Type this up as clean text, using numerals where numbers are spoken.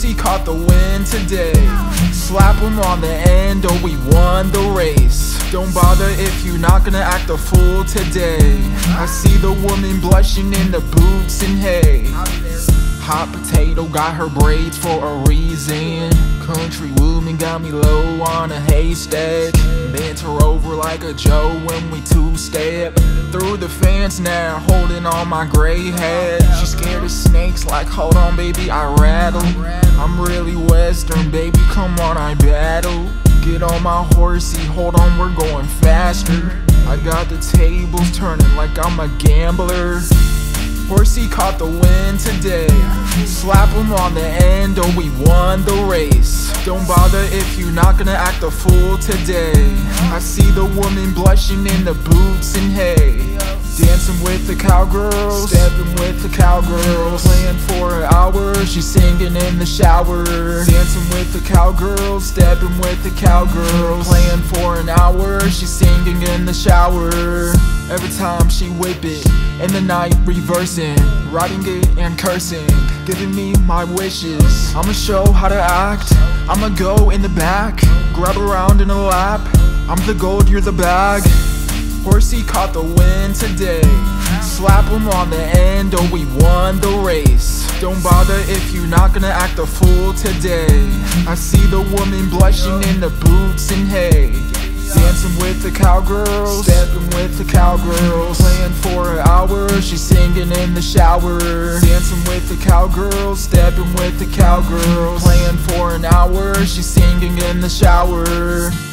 Horsey caught the win today. Slap him on the end, oh we won the race. Don't bother if you're not gonna act a fool today. I see the woman blushing in the boots and hay. Hot potato got her braids for a reason. Country woman got me low on a haystack. Bent her over like a Joe when we two-step through the fence now, holding on my gray hat. She's scared of snakes like, hold on baby, I rattle. I'm really western, baby, come on, I battle. Get on my horsey, hold on, we're going faster. I got the tables turning like I'm a gambler. Horsey caught the win today. Slap him on the end, oh we won the race. Don't bother if you're not gonna act a fool today. I see the woman blushing in the boots and hay. Dancing with the cowgirls, stepping with the cowgirls. Playing for an hour, she's singing in the shower. Dancing with the cowgirls, stepping with the cowgirls. Playing for an hour, she's singing in the shower. Every time she whip it, in the night reversing, riding it and cursing, giving me my wishes. I'ma show how to act, I'ma go in the back, grab around in a lap. I'm the gold, you're the bag. Horsey caught the win today. Slap him on the end, oh we won the race. Don't bother if you're not gonna act a fool today. I see the woman blushing in the boots and hay. Dancing with the cowgirls, stepping with the cowgirls. Playing for an hour, she's singing in the shower. Dancing with the cowgirls, stepping with the cowgirls. Playing for an hour, she's singing in the shower.